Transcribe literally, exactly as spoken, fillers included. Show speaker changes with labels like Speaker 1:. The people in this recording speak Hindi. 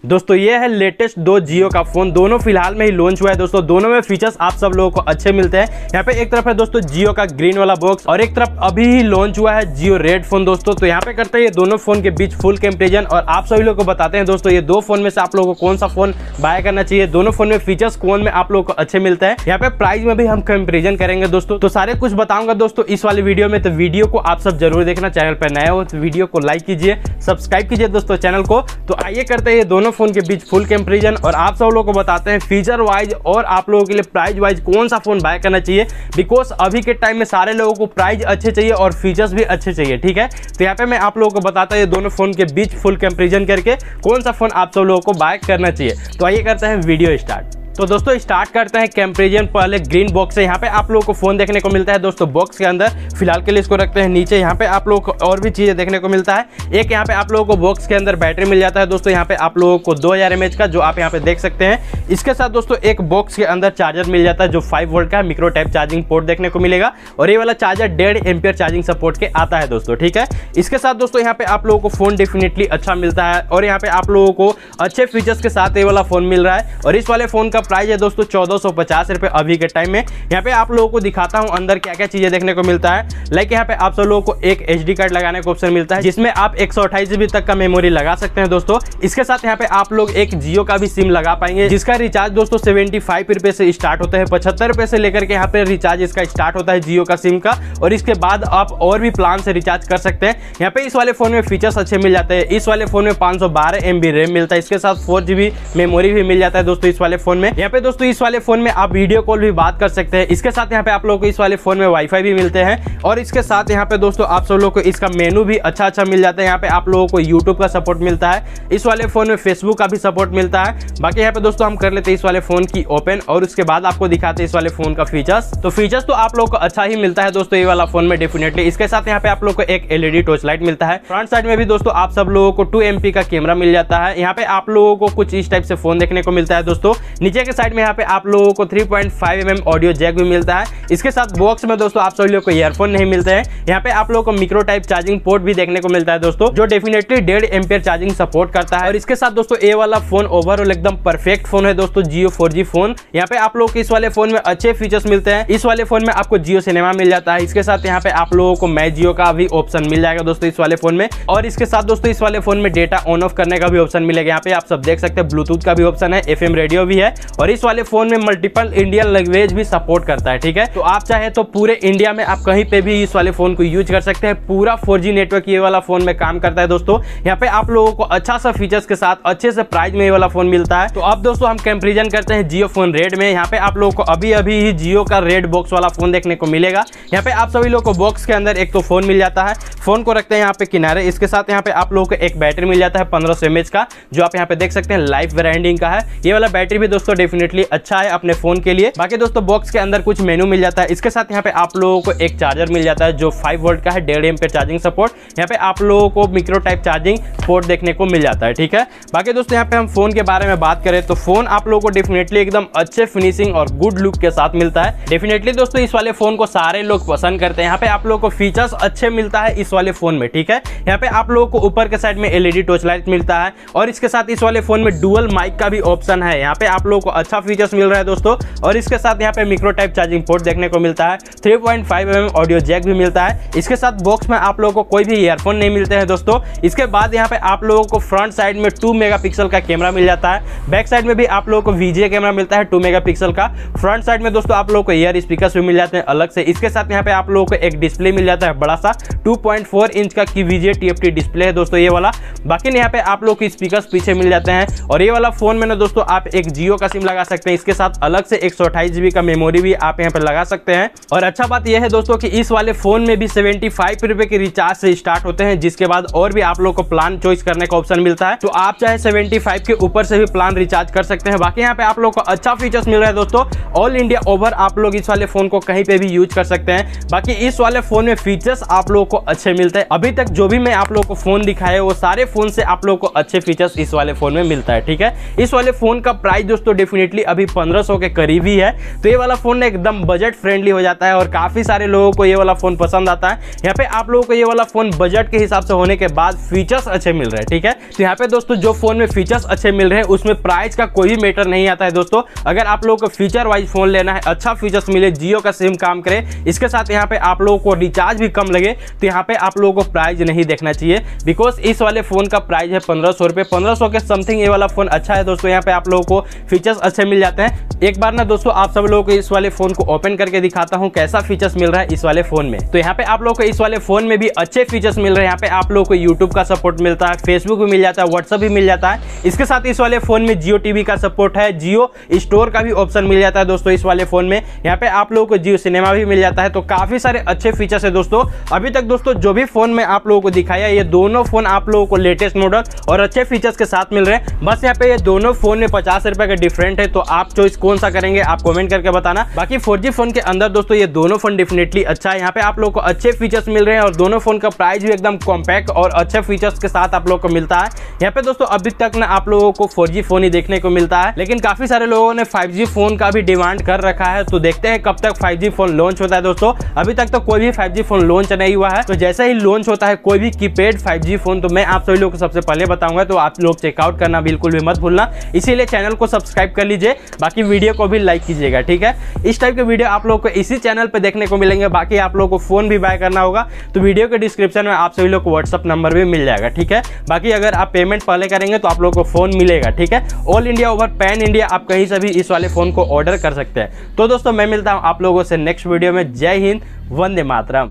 Speaker 1: दोस्तों ये है लेटेस्ट दो जियो का फोन, दोनों फिलहाल में ही लॉन्च हुआ है दोस्तों। दोनों में फीचर्स आप सब लोगों को अच्छे मिलते हैं। यहाँ पे एक तरफ है दोस्तों जियो का ग्रीन वाला बॉक्स और एक तरफ अभी ही लॉन्च हुआ है जियो रेड फोन दोस्तों। तो यहाँ पे करते हैं ये दोनों फोन के बीच फुल कंपैरिजन और आप सभी लोगों को बताते हैं दोस्तों ये दो फोन में से आप लोगों को कौन सा फोन बाय करना चाहिए, दोनों फोन में फीचर्स कौन में आप लोगों को अच्छे मिलते हैं। यहाँ पे प्राइस में भी हम कंपेरिजन करेंगे दोस्तों, तो सारे कुछ बताऊंगा दोस्तों इस वाली वीडियो में। तो वीडियो को आप सब जरूर देखना, चैनल पर नए हो तो वीडियो को लाइक कीजिए, सब्सक्राइब कीजिए दोस्तों चैनल को। तो आइए करते हैं ये दोनों फोन के बीच फुल कंपैरिजन और आप सब लोगों को बताते हैं फीचर वाइज और आप लोगों के लिए प्राइस वाइज कौन सा फोन बाय करना चाहिए। बिकॉज अभी के टाइम में सारे लोगों को प्राइस अच्छे चाहिए और फीचर्स भी अच्छे चाहिए, ठीक है। तो यहाँ पे मैं आप लोगों को बताता हूँ ये दोनों फोन के बीच फुल कंपैरिजन करके कौन सा फोन आप सब लोगों को बाय करना चाहिए। तो आइए करते हैं वीडियो स्टार्ट। तो दोस्तों स्टार्ट करते हैं कंपैरिजन। पहले ग्रीन बॉक्स से यहाँ पे आप लोगों को फोन देखने को मिलता है दोस्तों बॉक्स के अंदर। फिलहाल के लिए इसको रखते हैं नीचे। यहाँ पे आप लोगों को और भी चीजें देखने को मिलता है। एक यहाँ पे आप लोगों को बॉक्स के अंदर बैटरी मिल जाता है दोस्तों, यहाँ पे आप लोगों को दो हजार एम एच का, जो आप यहाँ पे देख सकते हैं। इसके साथ दोस्तों एक बॉक्स के अंदर चार्जर मिल जाता है जो फाइव वोल्ट का मिक्रो टाइप चार्जिंग पोर्ट देखने को मिलेगा और ये वाला चार्जर डेढ़ एम्पियर चार्जिंग सपोर्ट के आता है दोस्तों, ठीक है। इसके साथ दोस्तों यहाँ पे आप लोगों को फोन डेफिनेटली अच्छा मिलता है और यहाँ पे आप लोगों को अच्छे फीचर्स के साथ ये वाला फोन मिल रहा है और इस वाले फोन का प्राइस है दोस्तों चौदह सौ पचास रुपए अभी के टाइम में। यहाँ पे आप लोगों को दिखाता हूं अंदर क्या क्या चीजें देखने को मिलता है। लाइक यहाँ पे आप सब लोगों को एक एचडी कार्ड लगाने का ऑप्शन मिलता है जिसमें आप एक सौ अट्ठाईस जीबी तक का मेमोरी लगा सकते हैं दोस्तों। इसके साथ यहाँ पे आप लोग एक जियो का भी सिम लगा पाएंगे जिसका रिचार्ज दोस्तों सेवेंटी फाइव रुपए से स्टार्ट होता है। पचहत्तर रुपए से लेकर के यहाँ पे रिचार्ज इसका स्टार्ट होता है जियो का सिम का और इसके बाद आप और भी प्लान से रिचार्ज कर सकते हैं। यहाँ पे इस वाले फोन में फीचर्स अच्छे मिल जाते हैं। इस वाले फोन में पांच सौ बारह एम बी रैम मिलता है, इसके साथ फोर जीबी मेमोरी भी मिल जाता है दोस्तों इस वाले फोन में। यहाँ पे दोस्तों इस वाले फोन में आप वीडियो कॉल भी बात कर सकते हैं। इसके साथ यहाँ पे आप लोगों को इस वाले फोन में वाईफाई भी मिलते हैं और इसके साथ यहाँ पे दोस्तों आप सब लोगों को इसका मेनू भी अच्छा अच्छा मिल जाता है। यहाँ पे आप लोगों को यूट्यूब का सपोर्ट मिलता है, इस वाले फोन में फेसबुक का भी सपोर्ट मिलता है। बाकी यहाँ पे दोस्तों हम कर लेते हैं इस वाले फोन की ओपन और उसके बाद आपको दिखाते हैं इस वाले फोन का फीचर्स। तो फीचर्स तो आप लोगों को अच्छा ही मिलता है दोस्तों ये वाला फोन में डेफिनेटली। इसके साथ यहाँ पे आप लोगों को एक एलईडी टॉर्च लाइट मिलता है। फ्रंट साइड में भी दोस्तों आप सब लोगों को टू एमपी का कैमरा मिल जाता है। यहाँ पे आप लोगों को कुछ इस टाइप से फोन देखने को मिलता है दोस्तों। नीचे के साइड में यहाँ पे आप लोगों को three point five M M audio jack भी मिलता है। इसके साथ बॉक्स में दोस्तों आप सभी लोगों को ईयरफोन नहीं मिलते हैं। यहाँ पे आप लोगों को मिक्रो टाइप चार्जिंग पोर्ट भी देखने को मिलता है दोस्तों जो डेफिनेटली डेढ़ एम्पियर चार्जिंग सपोर्ट करता है। और इसके साथ दोस्तों ये वाला फोन ओवरऑल एकदम परफेक्ट फोन है दोस्तों जियो फोर जी फोन। यहाँ पे आप लोगों को इस वाले फोन में अच्छे फीचर्स मिलते हैं। इस वाले फोन में आपको जियो सिनेमा मिल जाता है। इसके साथ यहाँ पे आप लोगों को मैं जियो का भी ऑप्शन मिल जाएगा दोस्तों इस वाले फोन में और इसके साथ दोस्तों इस वाले फोन में डेटा ऑन ऑफ करने का भी ऑप्शन मिलेगा। यहाँ पे आप सब देख सकते हैं ब्लूटूथ का भी ऑप्शन है, एफ एम रेडियो भी है और इस वाले फोन में मल्टीपल इंडियन लैंग्वेज भी सपोर्ट करता है, ठीक है। तो आप चाहे तो पूरे इंडिया में आप कहीं पे भी इस वाले फोन को यूज कर सकते हैं। पूरा फोर जी नेटवर्क ये वाला फोन में काम करता है दोस्तों। यहाँ पे आप लोगों को अच्छा सा फीचर्स के साथ अच्छे से प्राइस में ये वाला फोन मिलता है। तो अब दोस्तों हम कंपैरिजन करते हैं जियो फोन रेड में। यहाँ पे आप लोगों को अभी अभी ही जियो का रेड बॉक्स वाला फोन देखने को मिलेगा। यहाँ पे आप सभी लोगों को बॉक्स के अंदर एक तो फोन मिल जाता है, फोन को रखते हैं यहाँ पे किनारे। इसके साथ यहाँ पे आप लोगों को एक बैटरी मिल जाता है पंद्रह सौ एम एच का जो आप यहाँ पे देख सकते हैं लाइफ वेरिएंटिंग का है। ये वाला बैटरी भी दोस्तों डेफिनेटली अच्छा है अपने फोन के लिए। बाकी दोस्तों बॉक्स के अंदर कुछ मेनू मिल जाता है। इसके साथ यहाँ पे आप लोगों को एक चार्जर मिल जाता है जो फाइव वोल्ट का है, डेढ़ एम्पियर चार्जिंग सपोर्ट। यहाँ पे आप लोगों को मिक्रो टाइप चार्जिंग पोर्ट देखने को मिल जाता है, ठीक है। बाकी दोस्तों यहाँ पे हम फोन के बारे में बात करें तो फोन आप लोगों को डेफिनेटली एकदम अच्छे फिनिशिंग और गुड लुक के साथ मिलता है। डेफिनेटली दोस्तों इस वाले फोन को सारे लोग पसंद करते हैं। यहाँ पे आप लोगों को फीचर्स अच्छे मिलता है इस वाले फोन में, ठीक है। यहाँ पे आप लोगों को ऊपर के साइड में एलईडी टॉर्च लाइट मिलता है और इसके साथ इस वाले फोन में डुअल माइक का भी ऑप्शन है। यहाँ पे आप लोगों को अच्छा फीचर्स मिल रहा है दोस्तों और इसके साथ यहाँ पे मिक्रो टाइप चार्जिंग पोर्ट देखने को मिलता है। Three point five M M audio jack भी मिलता है। इसके साथ बॉक्स में आप लोगों को कोई भी ईयरफोन नहीं मिलते हैं दोस्तों। इसके बाद यहाँ पे आप लोगों को फ्रंट साइड में टू मेगापिक्सल का कैमरा मिल जाता है। बैक साइड में भी आप लोगों को वीजीए कैमरा मिलता है टू मेगापिक्सल का। फ्रंट साइड में दोस्तों आप लोगों को ईयर स्पीकर्स भी मिल जाते हैं अलग से। इसके साथ यहाँ पे आप लोगों को एक डिस्प्ले मिल जाता है बड़ा सा टू पॉइंट फोर इंच का की वीजीए टीएफटी डिस्प्ले है दोस्तों ये वाला। बाकी यहाँ पे आप लोगों को स्पीकर्स पीछे मिल जाते हैं और ये वाला फोन में ना दोस्तों आप एक जियो का सिम लगा सकते हैं। इसके साथ अलग से एक सौ अट्ठाईस जीबी का मेमोरी भी आप यहाँ पे लगा सकते हैं। और अच्छा बात यह है दोस्तों कि इस वाले फोन में भी सेवेंटी फाइव रुपए के रिचार्ज से स्टार्ट होते हैं जिसके बाद और भी आप लोग को प्लान चॉइस करने का ऑप्शन मिलता है। तो आप चाहे सेवेंटी फाइव के ऊपर से भी प्लान रिचार्ज कर सकते हैं। बाकी यहाँ पे आप लोग को अच्छा फीचर्स मिल रहा है दोस्तों। ऑल इंडिया ओवर आप लोग इस वाले फोन को कहीं पे भी यूज कर सकते हैं। बाकी इस वाले फोन में फीचर्स आप लोगों को अच्छे मिलते हैं। अभी तक जो भी मैं आप लोगों को फोन दिखाया वो सारे फोन से आप लोगों को अच्छे फीचर्स इस वाले फोन में मिलता है, ठीक है। इस वाले फोन का प्राइस दोस्तों डेफिनेटली अभी पंद्रह सौ के करीब ही है। तो ये वाला फोन एकदम बजट फ्रेंडली हो जाता है और काफी सारे लोगों को ये वाला फोन पसंद आता है। यहाँ पे आप लोगों को ये वाला फोन बजट के हिसाब से होने के बाद फीचर्स अच्छे मिल रहे हैं, ठीक है। तो यहाँ पे दोस्तों जो फोन में फीचर्स अच्छे मिल रहे हैं उसमें प्राइस का कोई भी मैटर नहीं आता है दोस्तों। अगर आप लोगों को फीचर वाइज फोन लेना है, अच्छा फीचर्स मिले, जियो का सिम काम करे, इसके साथ यहाँ पे आप लोगों को रिचार्ज भी कम लगे, तो यहाँ पे आप लोगों को प्राइस नहीं देखना चाहिए। बिकॉज इस वाले फोन का प्राइस है पंद्रह सौ रुपए, पंद्रह सौ के समथिंग ये वाला फोन अच्छा है दोस्तों। यहाँ पे आप लोगों को फीचर्स अच्छे मिल जाते हैं। एक बार ना दोस्तों आप सब लोगों को इस वाले फोन को ओपन करके दिखाता हूँ कैसा फीचर्स मिल रहा है इस वाले फोन में। तो यहाँ पे आप लोगों को इस वाले फोन में भी अच्छे फीचर्स मिल रहे हैं। यहाँ पे आप लोगों को यूट्यूब का सपोर्ट मिलता है, फेसबुक भी मिल जाता है, व्हाट्सएप भी मिल जाता है। इसके साथ इस वाले फोन में जियो टीवी का सपोर्ट है, जियो स्टोर का भी ऑप्शन मिल जाता है दोस्तों इस वाले फोन में। यहाँ पे आप लोगों को जियो सिनेमा भी मिल जाता है। तो काफी सारे अच्छे फीचर्स है दोस्तों। अभी तक दोस्तों जो भी फोन में आप लोगों को दिखाया, ये दोनों फोन आप लोगों को लेटेस्ट मॉडल और अच्छे फीचर्स के साथ मिल रहे हैं। बस यहाँ पे ये दोनों फोन में पचास रुपए का डिफरेंट है। तो आप चॉइस कौन सा करेंगे आप कमेंट करके बताना। बाकी फोर जी फोन के अंदर दोस्तों ये दोनों फोन डेफिनेटली अच्छा है। यहाँ पे आप लोगों को अच्छे फीचर्स मिल रहे हैं और दोनों फोन का प्राइस भी एकदम कॉम्पैक्ट और अच्छे फीचर्स के साथ आप लोगों को मिलता है। यहाँ पे दोस्तों अभी तक ना आप लोगों को फोर जी फोन ही देखने को मिलता है, लेकिन काफी सारे लोगों ने फाइव जी फोन का भी डिमांड कर रखा है। तो देखते हैं कब तक फाइव जी फोन लॉन्च होता है दोस्तों। अभी तक तो कोई भी फाइव जी फोन लॉन्च नहीं हुआ है। तो जैसे ही लॉन्च होता है कोई भी कीपैड फाइव जी फोन, तो मैं आप सभी लोगों को सबसे पहले बताऊंगा। तो आप लोग चेकआउट करना बिल्कुल भी मत भूलना। इसीलिए चैनल को सब्सक्राइब कर लीजिए, बाकी वीडियो को भी लाइक कीजिएगा, ठीक है। इस टाइप के वीडियो आप लोगों को इसी चैनल पे देखने को मिलेंगे। बाकी आप लोगों को फोन भी बाय करना होगा तो वीडियो के डिस्क्रिप्शन में आप सभी लोग को व्हाट्सअप नंबर भी मिल जाएगा, ठीक है। बाकी अगर आप पेमेंट पहले करेंगे तो आप लोगों को फोन मिलेगा, ठीक है। All India over pan India आप कहीं से भी इस वाले फोन को ऑर्डर कर सकते हैं। तो दोस्तों मैं मिलता हूं आप लोगों से नेक्स्ट वीडियो में। जय हिंद, वंदे मातरम।